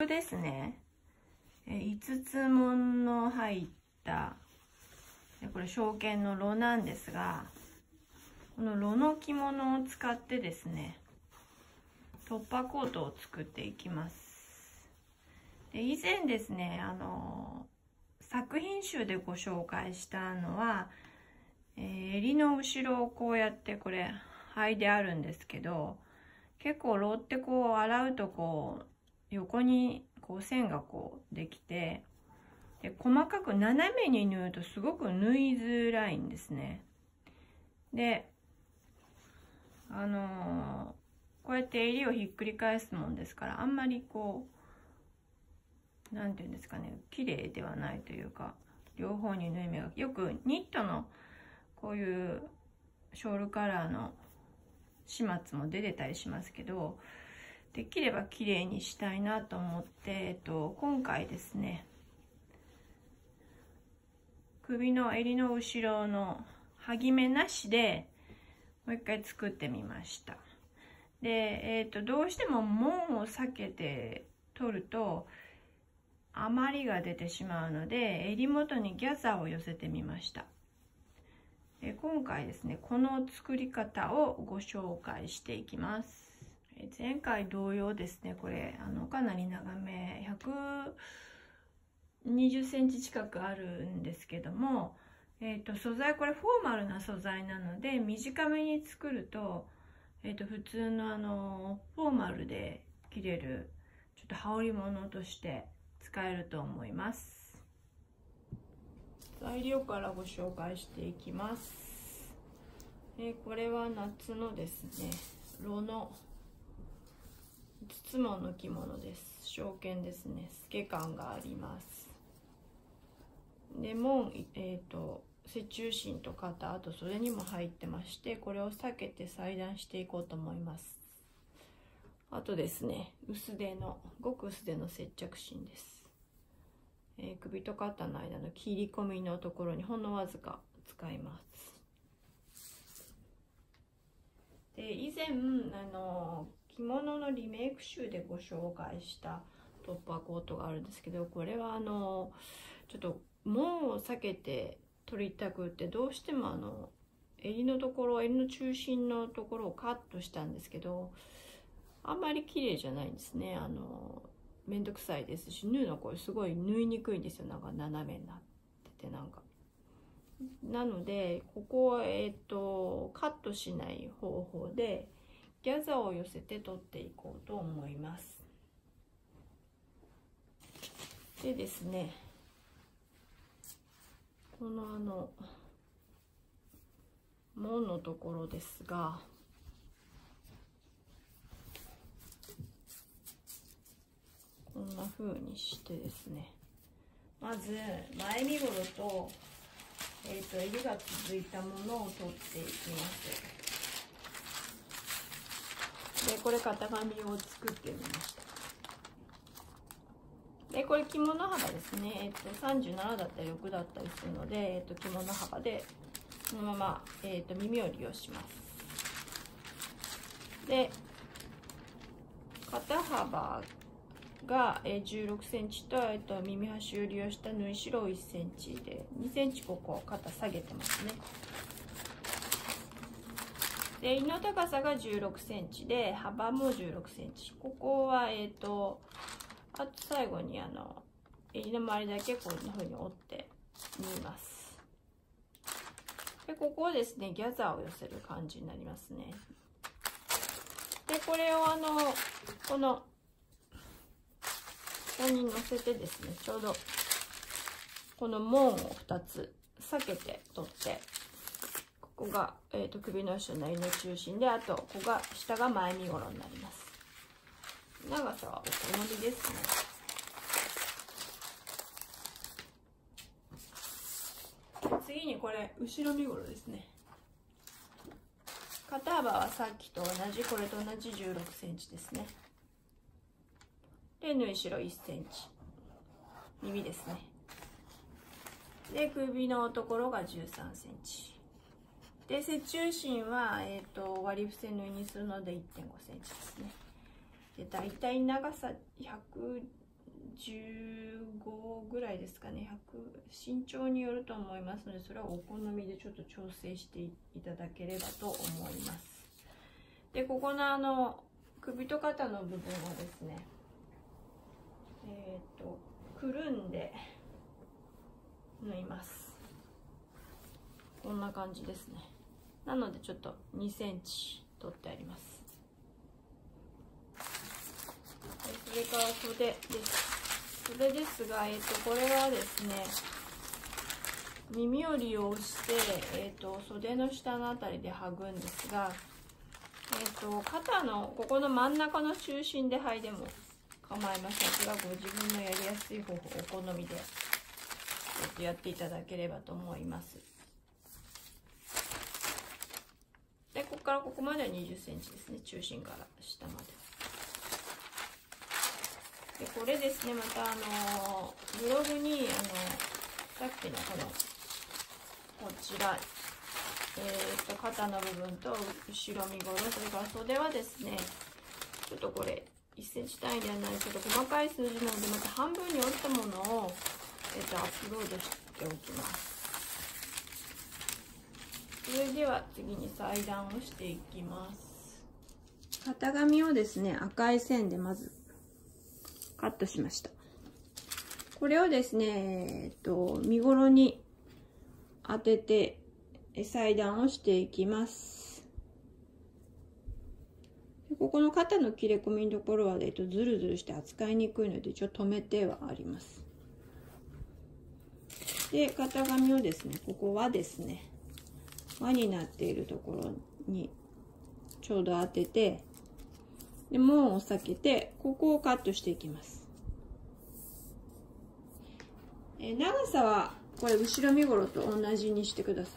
これですね、5つもの入ったこれ正絹の絽なんですが、この絽の着物を使ってですね、突破コートを作っていきます。で以前ですね、作品集でご紹介したのは、襟の後ろをこうやってこれ剥いであるんですけど、結構絽ってこう洗うとこう横にこう線がこうできて、で細かく斜めに縫うとすごく縫いづらいんですね。でこうやって襟をひっくり返すもんですから、あんまりこうなんていうんですかね、綺麗ではないというか、両方に縫い目がよくニットのこういうショールカラーの始末も出てたりしますけど、できれば綺麗にしたいなと思って、今回ですね、首の襟の後ろの剥ぎ目なしでもう一回作ってみました。で、どうしても紋を避けて取ると余りが出てしまうので、襟元にギャザーを寄せてみました。今回ですね、この作り方をご紹介していきます。前回同様ですね、これかなり長め120センチ近くあるんですけども、素材これフォーマルな素材なので、短めに作ると、普通のフォーマルで着れるちょっと羽織物として使えると思います。材料からご紹介していきます。これは夏のですね、絽の5つもの着物です。正絹ですね。透け感があります。で紋、折衷芯と肩、あとそれにも入ってまして、これを避けて裁断していこうと思います。あとですね、ごく薄手の接着芯です。首と肩の間の切り込みのところにほんのわずか使います。で以前着物のリメイク集でご紹介した突破コートがあるんですけど、これはちょっと紋を避けて取りたくって、どうしても襟の中心のところをカットしたんですけど、あんまり綺麗じゃないんですね。めんどくさいですし、縫うのこれすごい縫いにくいんですよ。なんか斜めになってて、なのでここはカットしない方法でギャザーを寄せて取っていこうと思います。でですね、この紋のところですが、こんな風にしてですね、まず前身頃と、襟が続いたものを取っていきます。でこれ型紙を作ってみました。でこれ着物幅ですね、37だったり6だったりするので、着物幅でそのまま、耳を利用します。で肩幅が16センチと、耳端を利用した縫い代を1センチで2センチここ肩下げてますね。で胃の高さが16センチで幅も16センチ。ここはあと最後に襟の周りだけこんな風に折って縫います。でここをですね、ギャザーを寄せる感じになりますね。でこれをこの下に乗せてですね、ちょうどこの紋を2つ避けて取って、ここが、首の後ろの襟の中心で、あとここが下が前身頃になります。長さはお好みですね。次にこれ後ろ身頃ですね。肩幅はさっきと同じ、これと同じ16センチですね。で縫い代1センチ、耳ですね。で首のところが13センチで、折衷芯は、割り伏せ縫いにするので 1.5 センチですね。でだいたい長さ 115ぐらいですかね。身長によると思いますので、それはお好みでちょっと調整していただければと思います。で、ここの首と肩の部分はですね、くるんで縫います。こんな感じですね。なのでちょっと2センチ取ってあります。それから袖です。袖ですが、これはですね、耳を利用して、袖の下のあたりで剥ぐんですが、肩のここの真ん中の中心で剥いでも構いませんが、ご自分のやりやすい方法、お好みでやっていただければと思います。で、ここからここまでは20センチですね。中心から下まで。で、これですね、またブログにさっきのこちら、肩の部分と後ろ身ごろ、それから袖はですね、ちょっとこれ1センチ単位ではないちょっと細かい数字なので、また半分に折ったものを、アップロードしておきます。それでは次に裁断をしていきます。型紙をですね、赤い線でまずカットしました。これをですね、身ごろに当てて裁断をしていきます。ここの肩の切れ込みのところは、ずるずるして扱いにくいので一応止めてはあります。で、型紙をですね、ここはですね、輪になっているところにちょうど当てて、で門を避けてここをカットしていきます。長さはこれ後ろ身ごろと同じにしてくださ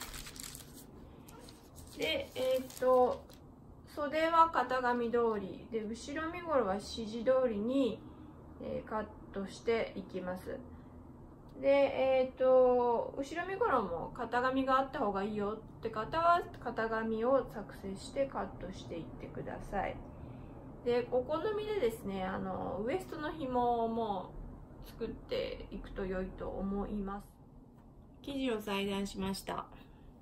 い。で、袖は型紙通りで、後ろ身ごろは指示通りに、カットしていきます。で、後ろ身ごろも型紙があった方がいいよって方は型紙を作成してカットしていってください。で、お好みでですね、ウエストの紐も作っていくと良いと思います。生地を裁断しました。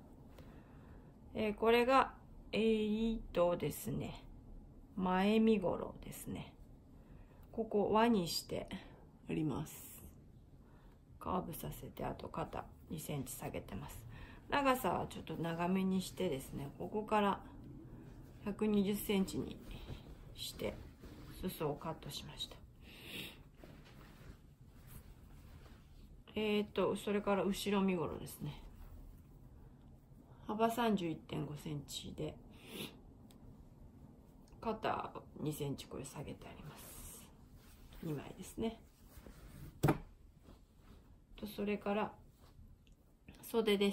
これが襟とですね、前身ごろですね。ここ輪にしております。カーブさせて、あと肩2センチ下げてます。長さはちょっと長めにしてですね、ここから120センチにして裾をカットしました。それから後ろ身ごろですね。幅 31.5 センチで、肩2センチこれ下げてあります。2枚ですね。それから袖です。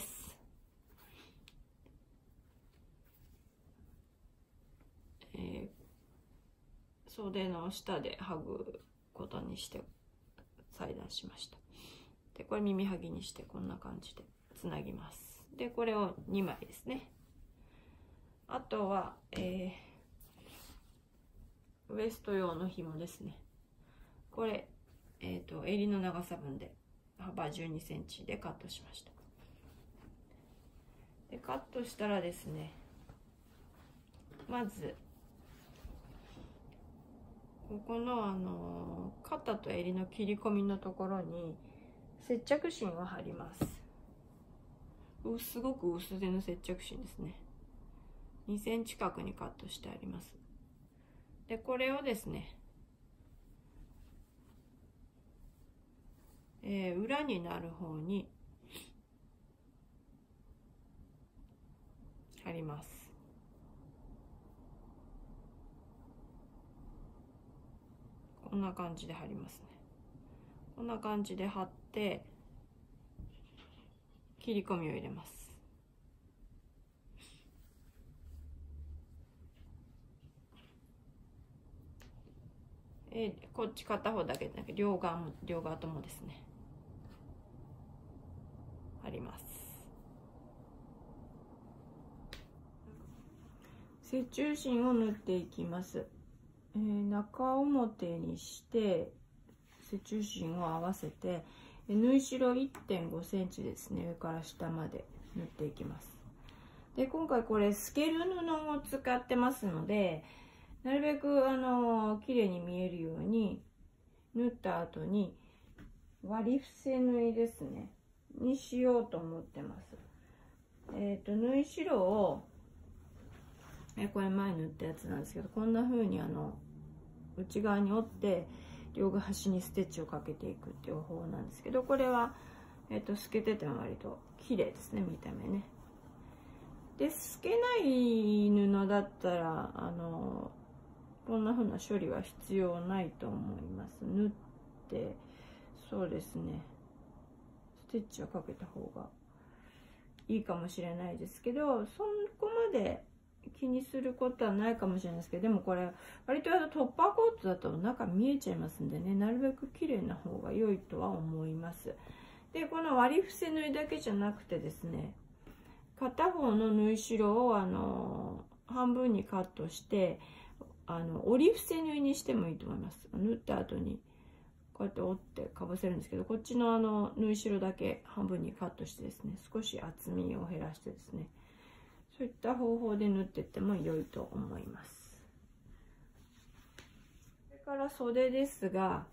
袖の下で剥ぐことにして裁断しました。で、これ耳剥ぎにしてこんな感じでつなぎます。で、これを2枚ですね。あとは、ウエスト用の紐ですね。これ、襟の長さ分で幅12センチでカットしました。で、カットしたらですね、まずここの肩と襟の切り込みのところに接着芯を貼ります。すごく薄手の接着芯ですね。2センチ角にカットしてあります。で、これをですね、裏になる方に貼ります。こんな感じで貼りますね。こんな感じで貼って切り込みを入れます。こっち片方だけでなく両側ともですね貼ります。接中芯を縫っていきます。中表にして接折衷芯を合わせて、縫い代 1.5 センチですね、上から下まで縫っていきます。で、今回これ透ける布を使ってますので、なるべく綺麗に見えるように縫った後に割り伏せ縫いですねにしようと思ってます。縫い代をこれ前縫ったやつなんですけど、こんな風に内側に折って両端にステッチをかけていくっていう方法なんですけど、これは透けてても割と綺麗ですね、見た目ね。で、透けない布だったらこんな風な処理は必要ないと思います。縫って、そうですね、ステッチをかけた方がいいかもしれないですけど、そこまで気にすることはないかもしれないですけど、でもこれ割とトッパーコートだと中見えちゃいますんでね、なるべく綺麗な方が良いとは思います。で、この割り伏せ縫いだけじゃなくてですね、片方の縫い代を半分にカットして折り伏せ縫いにしてもいいと思います。縫った後にこうやって折ってかぶせるんですけど、こっちの縫い代だけ半分にカットしてですね、少し厚みを減らしてですね、そういった方法で縫っていっても良いと思います。それから袖ですが、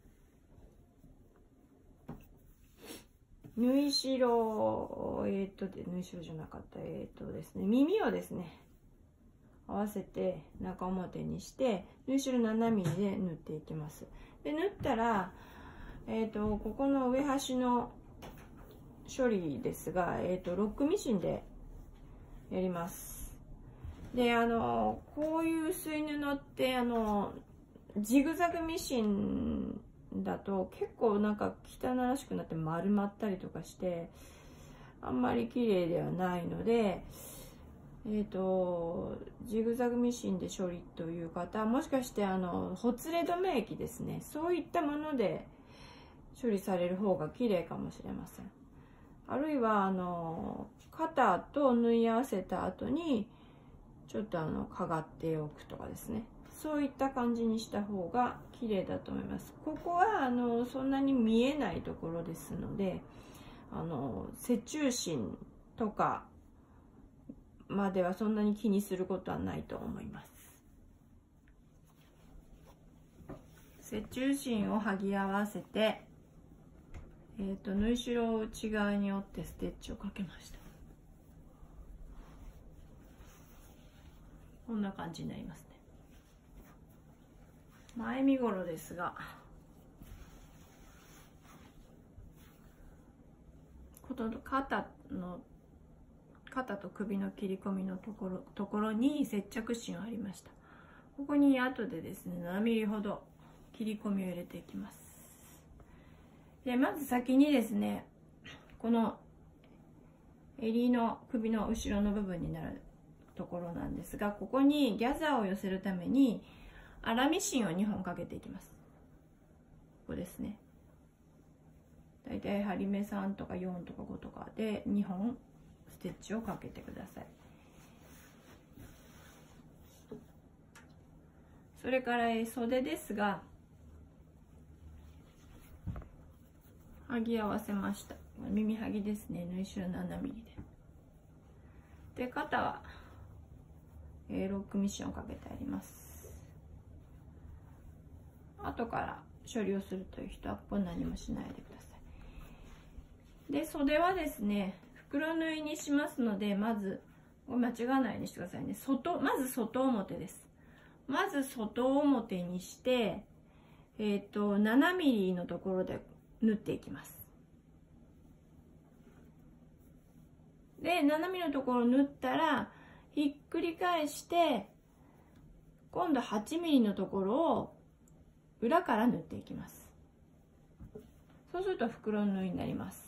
縫い代縫い代じゃなかったですね、耳をですね合わせて中表にして縫い代 7mm で縫っていきます。で、縫ったらここの上端の処理ですが、ロックミシンでやります。で、こういう薄い布ってジグザグミシンだと結構なんか汚らしくなって丸まったりとかしてあんまり綺麗ではないので、ジグザグミシンで処理という方、もしかしてほつれ止め液ですね、そういったもので処理される方が綺麗かもしれません。あるいは肩と縫い合わせた後にちょっとかがっておくとかですね、そういった感じにした方が綺麗だと思います。ここはそんなに見えないところですので、折衷芯とかまではそんなに気にすることはないと思います。折衷芯を剥ぎ合わせて、縫い代を内側に折ってステッチをかけました。こんな感じになりますね。前身頃ですが、この肩と首の切り込みのところに接着芯を貼りました。ここに後でですね 7mm ほど切り込みを入れていきます。で、まず先にですね、この襟の首の後ろの部分になるところなんですが、ここにギャザーを寄せるために粗ミシンを2本かけていきます。ここですね、だいたい針目3とか4とか5とかで2本ステッチをかけてください。それから袖ですが、剥ぎ合わせました。耳剥ぎですね、縫い代 7mm で。で、肩はロックミシンをかけてあります。後から処理をするという人はこんなにもしないでください。で、袖はですね袋縫いにしますので、まず間違わないようにしてくださいね。まず外表です。まず外表にして、7mm のところで縫っていきます。で、7mm のところを縫ったらひっくり返して、今度 8mm のところを裏から縫っていきます。そうすると袋縫いになります。